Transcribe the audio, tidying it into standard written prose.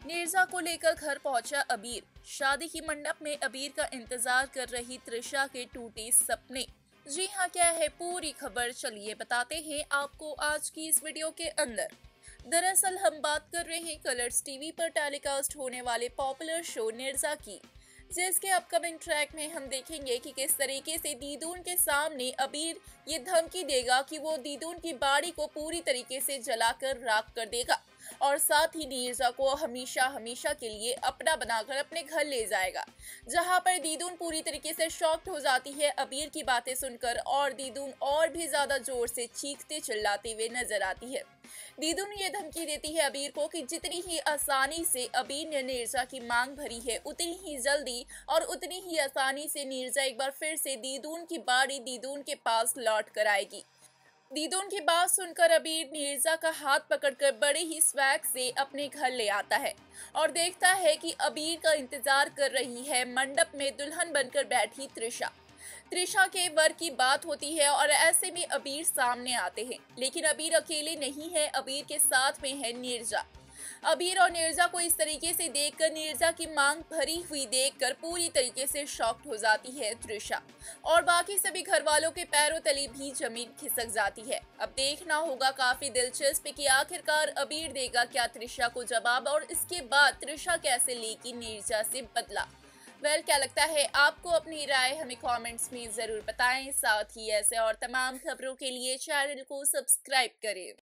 नीरजा को लेकर घर पहुंचा अबीर। शादी की मंडप में अबीर का इंतजार कर रही त्रिशा के टूटे सपने। जी हाँ, क्या है पूरी खबर, चलिए बताते हैं आपको आज की इस वीडियो के अंदर। दरअसल हम बात कर रहे हैं कलर्स टीवी पर टेलीकास्ट होने वाले पॉपुलर शो नीरजा की, जिसके अपकमिंग ट्रैक में हम देखेंगे कि किस तरीके से दीदून के सामने अबीर ये धमकी देगा कि वो दीदून की बाड़ी को पूरी तरीके से जलाकर राख कर देगा और साथ ही नीरजा को हमेशा हमेशा के लिए अपना बनाकर अपने घर ले जाएगा। जहां पर दीदून पूरी तरीके से शॉक्ड हो जाती है अबीर की बातें सुनकर और दीदून और भी ज्यादा जोर से चीखते चिल्लाते हुए नजर आती है। दीदून ये धमकी देती है अबीर को कि जितनी ही आसानी से अबीर ने नीरजा की मांग भरी है, उतनी ही जल्दी और उतनी ही आसानी से नीरजा एक बार फिर से दीदून की बाड़ी दीदून के पास लौट कर आएगी। दीदून की बात सुनकर अबीर नीरजा का हाथ पकड़कर बड़े ही स्वैग से अपने घर ले आता है और देखता है कि अबीर का इंतजार कर रही है मंडप में दुल्हन बनकर बैठी त्रिशा। त्रिशा के वर की बात होती है और ऐसे में अबीर सामने आते हैं, लेकिन अबीर अकेले नहीं है, अबीर के साथ में है नीरजा। अबीर और नीरजा को इस तरीके से देखकर, नीरजा की मांग भरी हुई देखकर पूरी तरीके से शॉक्ड हो जाती है त्रिशा और बाकी सभी घर वालों के पैरों तले भी जमीन खिसक जाती है। अब देखना होगा काफी दिलचस्प कि आखिरकार अबीर देगा क्या त्रिशा को जवाब और इसके बाद त्रिशा कैसे लेगी नीरजा से बदला। क्या लगता है आपको? अपनी राय हमें कमेंट्स में जरूर बताएं। साथ ही ऐसे और तमाम खबरों के लिए चैनल को सब्सक्राइब करें।